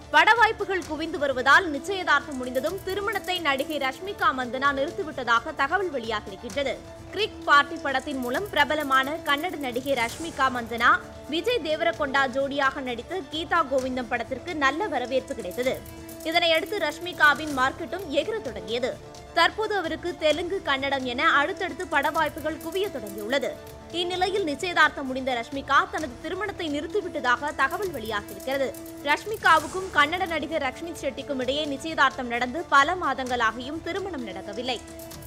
பட வாய்ப்புகள் குவிந்து வருவதால் நிச்சயதார்த்தம் முடிந்ததும் திருமணத்தை நடிகை ரஷ்மிகா மந்தனா நிறுத்திவிட்டதாக தகவல் வெளியாகியிருக்கின்றது. கிரிக் பார்ட்டி படத்தின் மூலம் பிரபலமான கன்னட நடிகை ரஷ்மிகா மந்தனா விஜய் தேவரகொண்டா ஜோடியாக நடித்த கீதா கோவிந்தம் படத்திற்கு நல்ல வரவேற்பு கிடைத்தது. இதனையடுத்து ரஷ்மிகாவின் மார்க்கெட்டும் எகிர தொடங்கியது. தற்போது அவருக்கு தெலுங்கு, கன்னடம் என அடுத்தடுத்து பட வாய்ப்புகள் குவிய தொடங்கியுள்ளது. இந்நிலையில் நிச்சயதார்த்தம் முடிந்த ரஷ்மிகா தனது திருமணத்தை நிறுத்திவிட்டதாக தகவல் வெளியாகியிருக்கிறது. ரஷ்மிகாவுக்கும் கன்னட நடிகர் ரக்ஷ்மித் ஷெட்டிக்கும் இடையே நிச்சயதார்த்தம் நடந்து பல மாதங்களாகியும் திருமணம் நடக்கவில்லை.